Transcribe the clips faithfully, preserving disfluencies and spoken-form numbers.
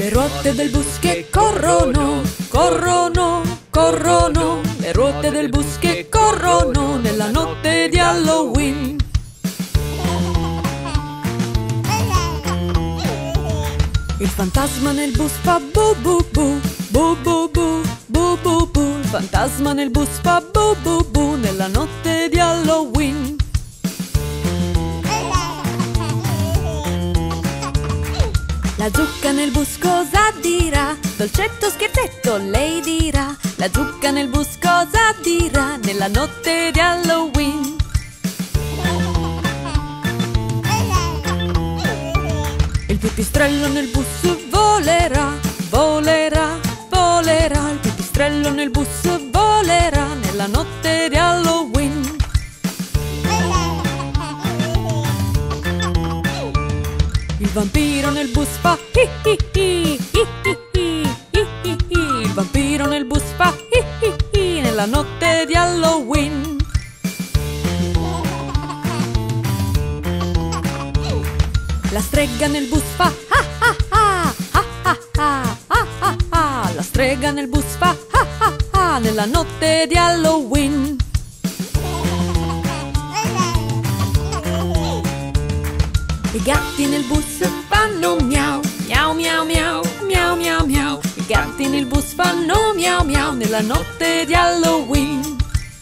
Le ruote del bus che corrono, corrono, corrono. Le ruote del bus che corrono nella notte di Halloween. Il fantasma nel bus fa bu bu bu, bu bu bu, bu bu bu. Il fantasma nel bus fa bu bu bu nella notte di Halloween. La zucca nel bus cosa dirà? Dolcetto scherzetto lei dirà. La zucca nel bus cosa dirà nella notte di Halloween? Il pipistrello nel bus volerà, volerà, volerà. Il pipistrello nel bus volerà nella notte di Halloween. Il vampiro nel bus fa hi hi hi, hi hi hi, hi hi hi. Il vampiro nel bus fa hi hi hi nella notte di Halloween. La strega nel bus fa ah ah ah, ah ah ah, ah ah ah. La strega nel bus fa ah ah ah nella notte di Halloween. I gatti nel bus fanno miau, miau miau miau, miau miau miau. I gatti nel bus fanno miau miau nella notte di Halloween.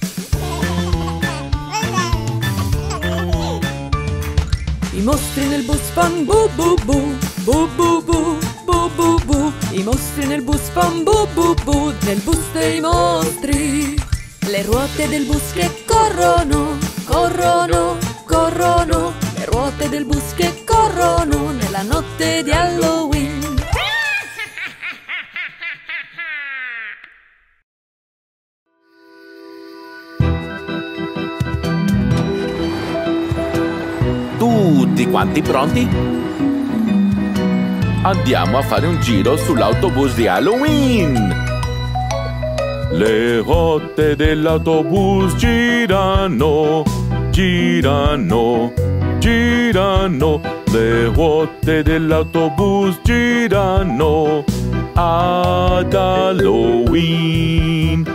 I mostri nel bus fan bu bu bu, bu bu bu, bu bu bu. I mostri nel bus fan bu bu bu, nel bus dei mostri. Le ruote del bus che corrono, corrono, corrono. Le ruote del bus che corrono nella notte di Halloween. Tutti quanti pronti? Andiamo a fare un giro sull'autobus di Halloween! Le ruote dell'autobus girano, girano, girano. Le ruote dell'autobus girano ad Halloween.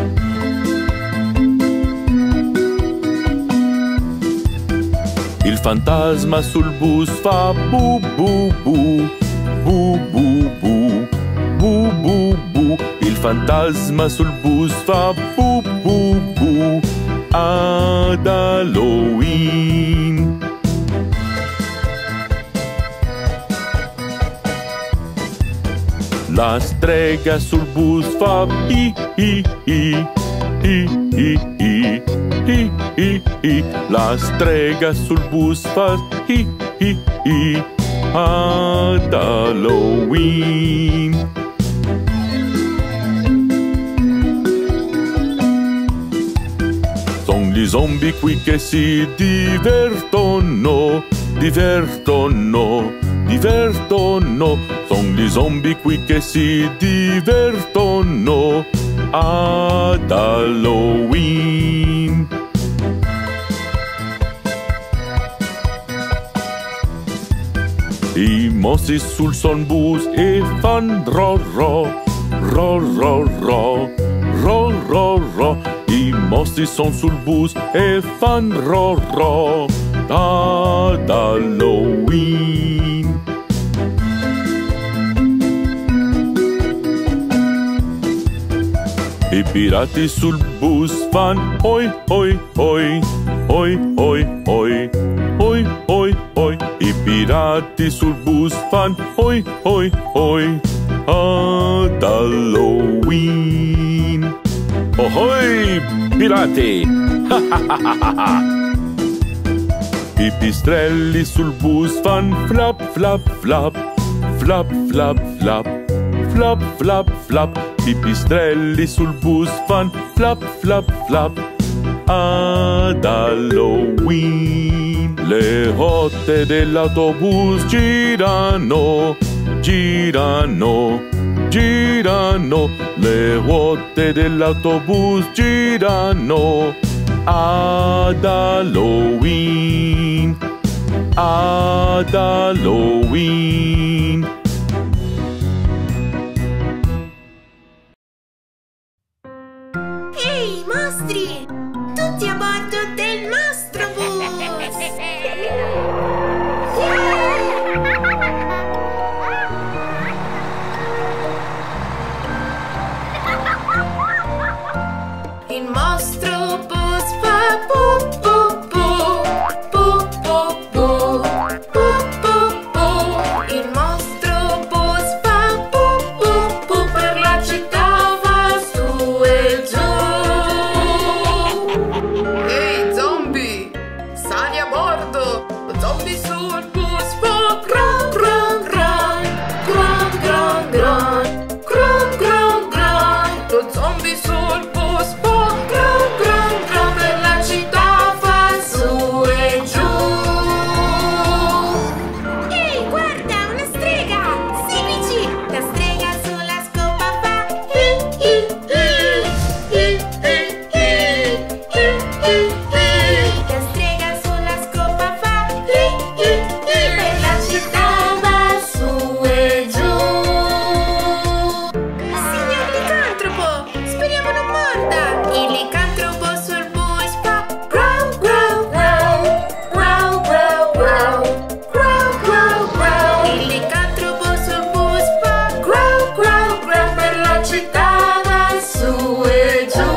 Il fantasma sul bus fa bu bu bu, bu bu bu, bu bu bu. Il fantasma sul bus fa bu bu bu ad Halloween. La strega sul bus fa hi hi hi, hi hi hi, hi hi hi. La strega sul bus fa hi hi hi ad Halloween. Son gli zombie qui che si divertono, divertono, divertono. Son gli zombie qui che si divertono ad Halloween. I mostri sul son bus e fan ro ro, ro ro ro, ro ro ro. I mostri son sul bus e fan ro ro ad Halloween. I pirati sul bus fan oi oi oi, oi oi oi, oi oi oi. I pirati sul bus fan oi oi oi ad Halloween. Ohoi, pirati! I pipistrelli sul bus fan flap flap flap, flap flap flap, flap flap flap. I pipistrelli sul bus fan flap flap flap ad Halloween. Le ruote dell'autobus girano, girano, girano. Le ruote dell'autobus girano ad Halloween, ad Halloween. Ehi, mostri! Tutti a bordo del Mostrobus! Il Mostrobus fa bu bu bu, bu bu bu, bu bu bu. Il Mostrobus fa bu bu bu, per la città va su e giù. Ehi, zombie! Sali a bordo! Zombie sul bus fa gran gran gran, gran gran gran, gran gran gran. Lo zombie sul bus fa gran gran gran, per la città va su e giù. Ehi, guarda, una strega! Seguici! La strega sulla scopa fa hi hi hi, hi hi hi, hi hi hi. La strega sulla scopa fa hi hi hi, per la città va su e giù. Signor licantropo, speriamo non morda! Il licantropo sul bus fa growl growl growl, growl growl growl, growl growl growl. Il licantropo sul bus fa growl growl growl, per la città va su e giù.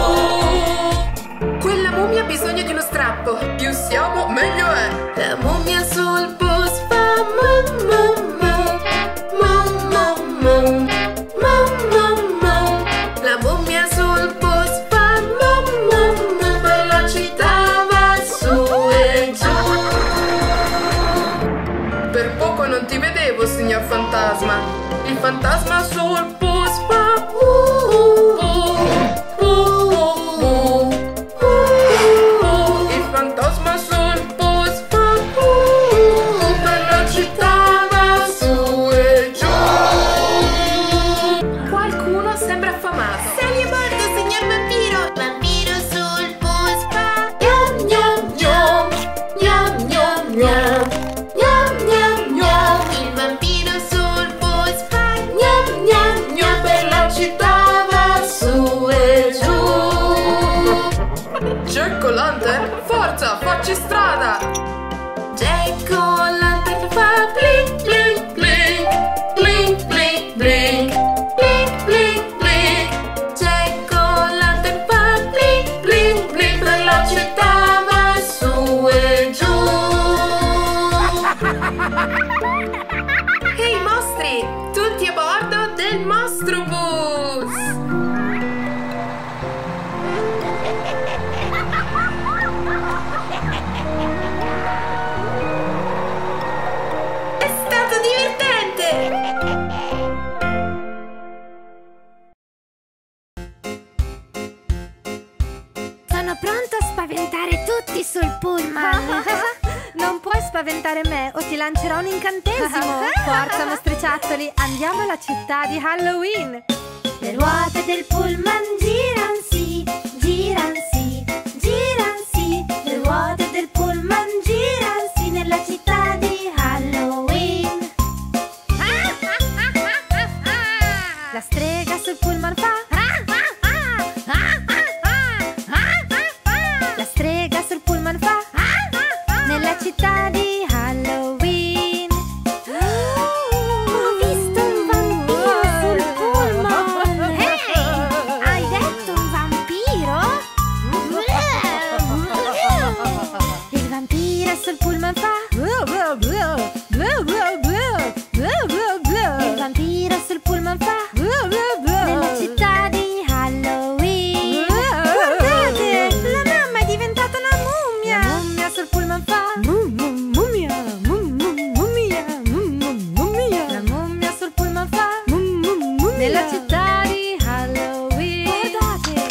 Quella mummia ha bisogno di uno strappo. Più siamo, meglio è. La mummia sul bus fa mu mu mu, mu mu mu, mu mu mu. La mummia sul bus fa mu mu mu, per la città va su e giù. Per poco non ti vedevo, signor fantasma. Il fantasma sul bus fa uh, uh, uh, uh, uh, uh. Il fantasma sul bus fa uh, uh, per la città va su e giù. Qualcuno sembra affamato. Sali a bordo, signor vampiro! Il vampiro sul bus fa gnam gnam gnam, gnam gnam gnam, gnam gnam gnam. Il vampiro sul bus fa gnam gnam gnam, per la città va su e giù. Jack-o'-lantern, forza, facci strada. Jack-o'-lantern fa blink blink blink, blink blink blink, blink blink blink. Jack-o'-lantern fa blink blink blink, per la città va su e giù. Ehi mostri, tutti a bordo del Mostrobus. È stato divertente! Sono pronto a spaventare tutti sul pullman. Non puoi spaventare me o ti lancerò un incantesimo. Forza mostriciattoli, andiamo alla città di Halloween. Le ruote del pullman giran sì, giran sì, giran sì. Le ruote del pullman giran sì, nella città di Halloween. La strega sul pullman fa. La strega sul pullman fa. Nella città di Halloween. Ho visto un vampiro sul pullman. Ehi, hai detto un vampiro? Il vampiro sul pullman fa. Il vampiro sul pullman fa. Nella città di Halloween. Guardate, la mamma è diventata una mummia. La mummia sul pullman fa. Mummia, mummia, mummia. La mummia sul pullman fa. Nella città di Halloween. Guardate.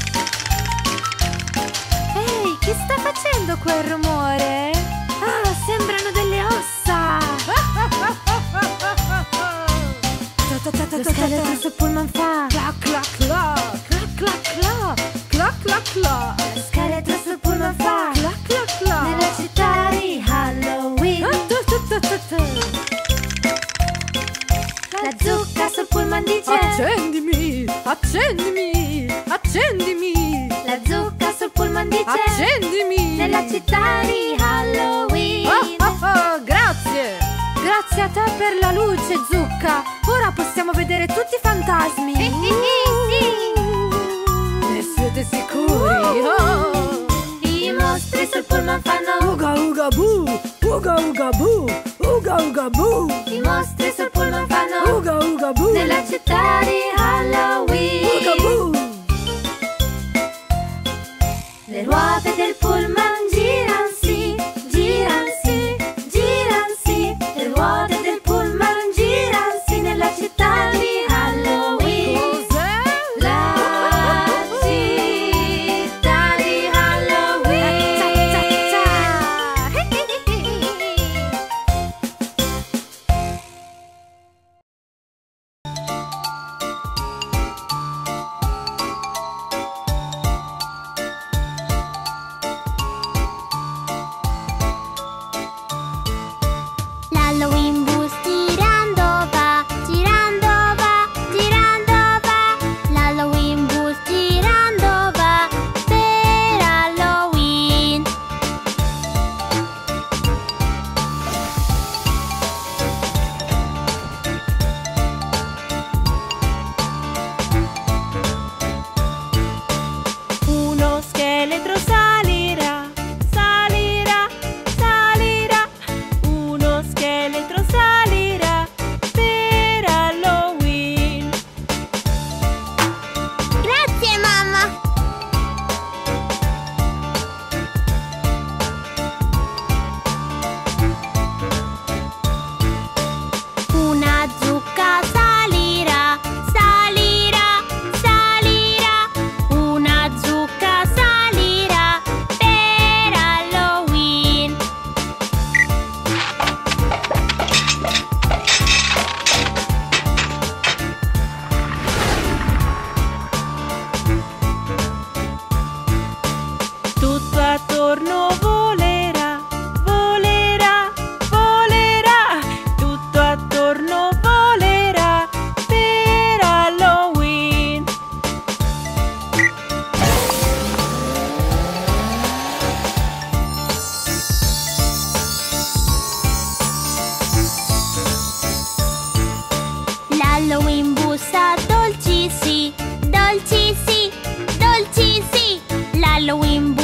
Ehi, chi sta facendo quel rumore? Ah, sembrano delle ossa. Lo scheletro sul pullman fa. Clac clac clac, clac clac clac, clac clac clac. Lo scheletro sul pullman fa. Clac clac clac. Nella città di Halloween. zucca sul pullman dice: accendimi, accendimi, accendimi. città di Halloween. Oh, oh, oh, grazie! Grazie a te per la luce, Zucca. Ora possiamo vedere tutti i fantasmi. Sì! Ne siete sicuri? Oh. I mostri sul pullman fanno Uga uga boo! Uga uga boo! Uga uga boo! I mostri sul pullman fanno Uga uga boo! nella città di Halloween. Uga boo! Le ruote del pullman giran sì, giran sì, giran sì. Le ruote del pullman giran sì nella città di Halloween. Cos'è? La città di Halloween. L'Halloween bus girando va, girando va, girando va. L'Halloween bus girando va per Halloween. Uno scheletro salirà, salirà, salirà. Uno scheletro salirà per Halloween. Grazie mamma! Una zucca salirà, salirà, salirà. Una zucca salirà per Halloween. Tutto attorno volerà, volerà, volerà. Tutto attorno volerà per Halloween. L'Halloween bussa dolci sì, dolci sì, dolci sì. L'Halloween bussa